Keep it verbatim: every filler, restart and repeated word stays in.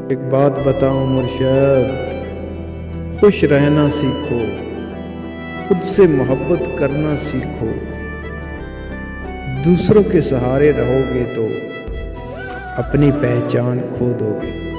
एक बात बताओ मुर्शद, खुश रहना सीखो, खुद से मोहब्बत करना सीखो। दूसरों के सहारे रहोगे तो अपनी पहचान खो दोगे।